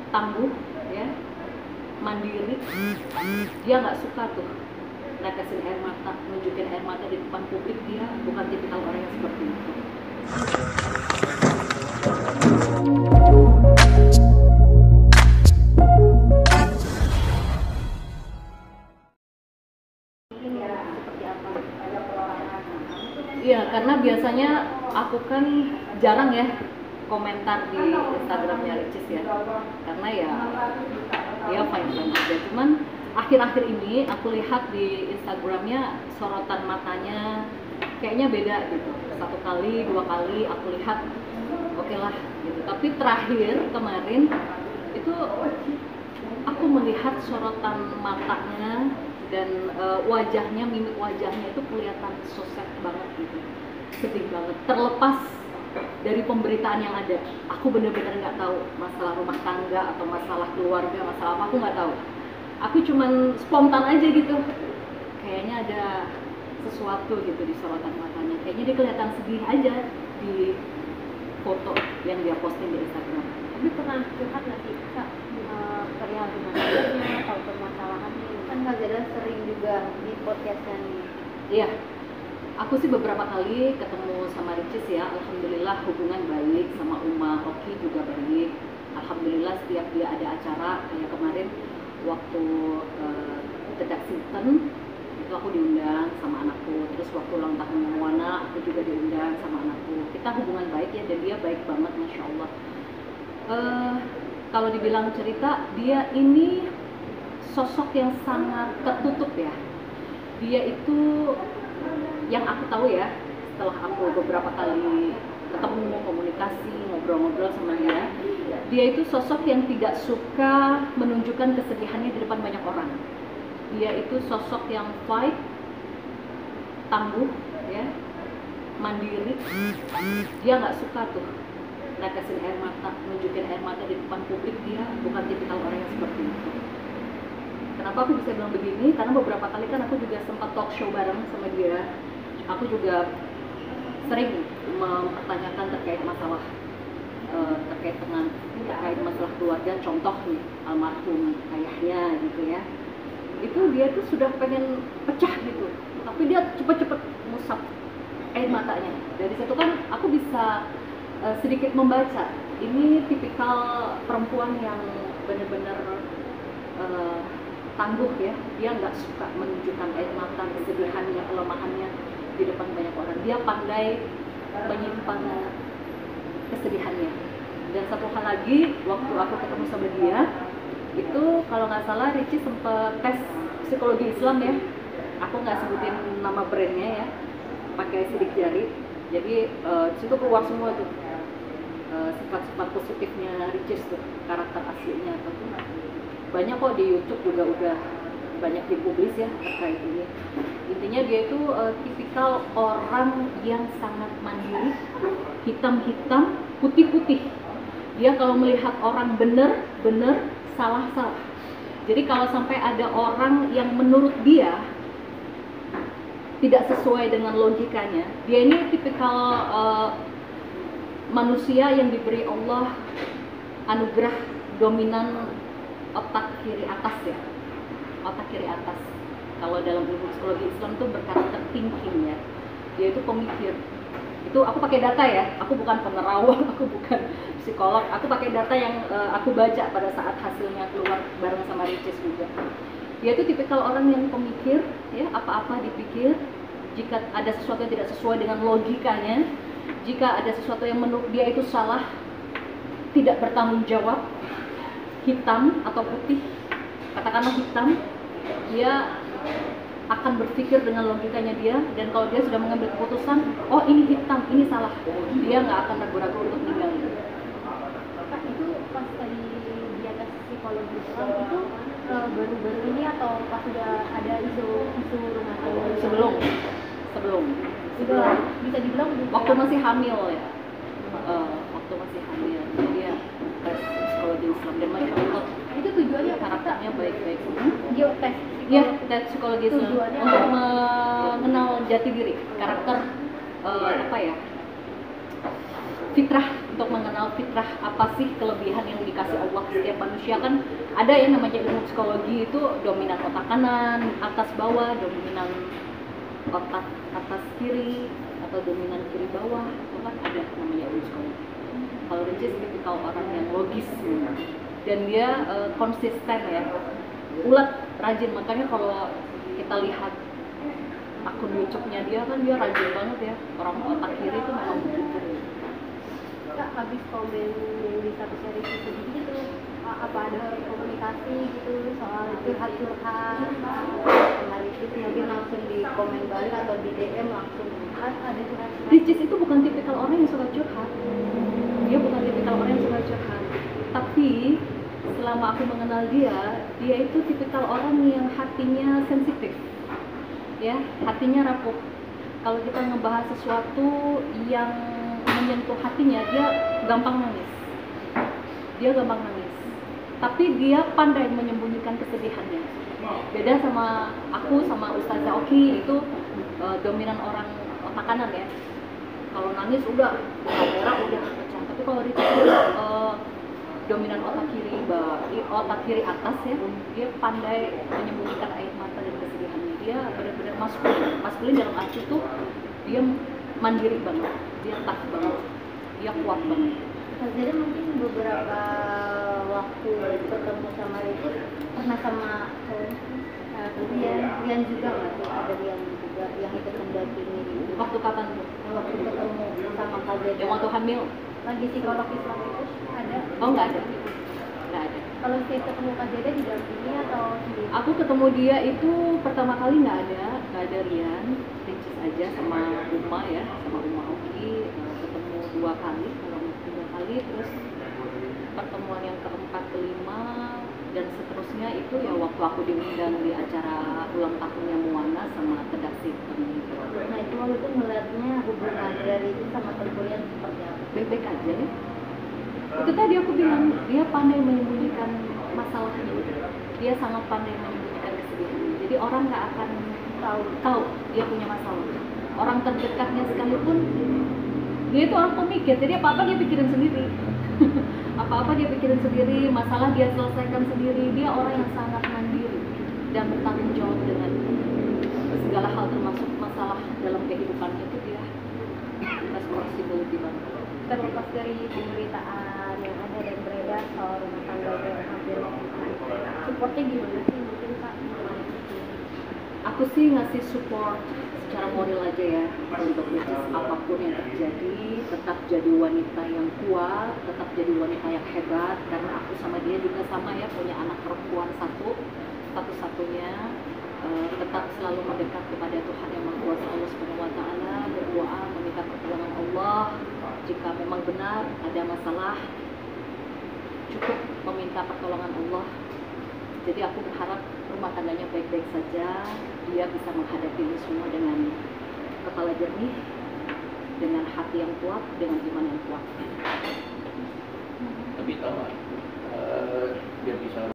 tangguh ya, mandiri. Dia nggak suka tuh netesin air mata, nunjukin air mata di depan publik. Dia bukan tipikal orang yang seperti itu. Iya, karena biasanya aku kan jarang ya komentar di Instagramnya Ricis ya, karena ya fine aja. Cuman akhir-akhir ini aku lihat di Instagramnya sorotan matanya kayaknya beda gitu. 1 kali, 2 kali aku lihat oke lah gitu. Tapi terakhir kemarin itu aku melihat sorotan matanya dan wajahnya, mimik wajahnya itu kelihatan so sad banget gitu, sedih banget. Terlepas dari pemberitaan yang ada, aku bener-bener nggak tahu masalah rumah tangga atau masalah keluarga, masalah apa, aku nggak tahu. Aku cuman spontan aja gitu, kayaknya ada sesuatu gitu di sorotan matanya. Kayaknya dia kelihatan sedih aja di foto yang dia posting di Instagram. Tapi pernah curhat nggak sih Kak perihal rumah tangganya atau permasalahannya? Kan Kak Zada sering juga di podcastnya nih. Iya, aku sih beberapa kali ketemu sama Ricis ya. Alhamdulillah hubungan baik, sama Uma Oki juga baik. Alhamdulillah setiap dia ada acara kayak kemarin waktu Tedak Sinten itu aku diundang sama anakku. Terus waktu ulang tahun Moana aku juga diundang sama anakku. Kita hubungan baik ya, dan dia baik banget, masya Allah. Kalau dibilang cerita, dia ini sosok yang sangat tertutup ya. Dia itu yang aku tahu ya, setelah aku beberapa kali ketemu, komunikasi, ngobrol-ngobrol sama dia itu sosok yang tidak suka menunjukkan kesedihannya di depan banyak orang. Dia itu sosok yang fight, tangguh ya, mandiri. Dia nggak suka tuh netesin air mata, nunjukin air mata di depan publik. Dia bukan tipikal orang yang seperti itu. Kenapa aku bisa bilang begini? Karena beberapa kali kan aku juga sempat talk show bareng sama dia. Aku juga sering mempertanyakan terkait masalah terkait masalah keluarga. Contoh nih, almarhum ayahnya gitu ya. Itu dia tuh sudah pengen pecah gitu, tapi dia cepet-cepet ngusap air matanya. Dari situ kan aku bisa sedikit membaca, ini tipikal perempuan yang benar-benar tangguh ya. Dia nggak suka menunjukkan air mata, kesedihannya, kelemahannya di depan banyak orang. Dia pandai menyimpan kesedihannya. Dan satu hal lagi, waktu aku ketemu sama dia itu, kalau nggak salah Ricis sempat tes psikologi Islam ya. Aku nggak sebutin nama brandnya ya, pakai sidik jari. Jadi situ keluar semua tuh sifat-sifat positifnya Ricis tuh, karakter aslinya tuh. Banyak kok di YouTube juga udah banyak dipublis ya terkait ini. Intinya dia itu tipikal orang yang sangat mandiri, hitam-hitam, putih-putih. Dia kalau melihat orang bener-bener, salah-salah. Jadi kalau sampai ada orang yang menurut dia tidak sesuai dengan logikanya, dia ini tipikal manusia yang diberi Allah anugerah dominan otak kiri atas ya, otak kiri atas. Kalau dalam ilmu psikologi Islam itu berkarakter thinking ya, dia itu pemikir. Itu aku pakai data ya, aku bukan penerawang, aku bukan psikolog, aku pakai data yang aku baca pada saat hasilnya keluar bareng sama Ricis juga. Dia itu tipikal orang yang pemikir ya, apa-apa dipikir. Jika ada sesuatu yang tidak sesuai dengan logikanya, jika ada sesuatu yang menurut dia itu salah, tidak bertanggung jawab, hitam atau putih, katakanlah hitam, dia akan berpikir dengan logikanya dia. Dan kalau dia sudah mengambil keputusan, oh ini hitam, ini salah, dia nggak akan ragu-ragu untuk meninggalkan. Kak, itu pas tadi di atas psikologi Islam itu baru-baru ini atau pas sudah ada isu rumah tangga? Sebelum bisa dibilang waktu masih hamil ya, waktu masih hamil dia tes psikologi Islam. Dan masya Allah itu tujuannya karakternya baik-baik. Dia tes ya, tes psikologi Islam untuk mengenal jati diri, karakter apa ya, fitrah untuk mengenal fitrah apa sih kelebihan yang dikasih Allah setiap manusia. Kan ada ya namanya ilmu psikologi, itu dominan otak kanan, atas bawah, dominan otak atas kiri, atau dominan kiri bawah, itu kan ada namanya ilmu psikologi. Kalau Ricis tipikal orang yang logis dan dia konsisten ya, ulet, rajin. Makanya kalau kita lihat akun YouTube-nya dia kan dia rajin banget ya, orang otak kiri itu memang begitu. Kak, habis komen yang di satu seri itu gitu, apa ada komunikasi gitu soal curhat-curhat sama Ricis, mungkin langsung di komen balik atau di DM langsung ada curhat? Ricis itu bukan tipikal orang yang suka curhat, dia bukan tipikal orang yang suka curhat, tapi selama aku mengenal dia itu tipikal orang yang hatinya sensitif ya, hatinya rapuh. Kalau kita ngebahas sesuatu yang menyentuh hatinya, dia gampang nangis, tapi dia pandai menyembunyikan kesedihannya. Beda sama aku sama Ustazah Oki, itu dominan orang otak kanan ya. Kalau nangis udah kamera udah pecah. Tapi kalau Ricis dominan otak kiri atas ya, dia pandai menyembunyikan air mata dan kesedihannya. Dia benar-benar maskulin dalam arti itu dia mandiri banget, dia tough banget, dia kuat banget. Jadi mungkin beberapa waktu ketemu sama Ricis pernah sama Rian juga nggak tuh? Ada Rian juga yang ikut mendampingi gitu. Waktu kapan tuh? Waktu ketemu sama Kak Zeda Yang waktu hamil? lagi psikolog Islam itu ada? Oh nggak ada. Kalau saya ketemu Kak Zeda didampingi atau sendiri? Aku ketemu dia itu pertama kali nggak ada Rian, Ricis aja sama Uma ya, sama Uma Oki. Ketemu 2 kali, kalau 3 kali, terus pertemuan yang keempat, kelima, dan seterusnya itu ya waktu aku diundang di acara ulang tahunnya Moana sama Kedasi gitu. Nah itu waktu itu melihatnya hubungan dari itu sama Tengku Rian seperti apa? Baik-baik aja ya. Itu tadi aku bilang, dia pandai menyembunyikan masalahnya, dia sangat pandai menyembunyikan kesedihannya. Jadi orang nggak akan tahu dia punya masalah. Orang terdekatnya sekalipun, dia itu orang pemikir, jadi apa-apa dia pikirin sendiri. Apa-apa dia pikirin sendiri, masalah dia selesaikan sendiri. Dia orang yang sangat mandiri dan bertanggung jawab dengan segala hal, termasuk masalah dalam kehidupannya itu dia responsibility banget. Terlepas dari pemberitaan yang ada dan beredar soal rumah tangga yang hampir supportnya gimana sih mungkin Kak? Aku sih ngasih support secara moral aja ya untuk Ricis. Apapun yang terjadi, tetap jadi wanita yang kuat, tetap jadi wanita yang hebat. Karena aku sama dia juga sama ya, punya anak perempuan satu-satunya. Tetap selalu mendekat kepada Tuhan yang Maha Kuasa, Allah Subhanahu wa Ta'ala, berdoa meminta pertolongan Allah. Jika memang benar ada masalah, cukup meminta pertolongan Allah. Jadi aku berharap rumah tangganya baik-baik saja, dia bisa menghadapi ini semua dengan kepala jernih, dengan hati yang kuat, dengan iman yang kuat. Tapi tahu biar bisa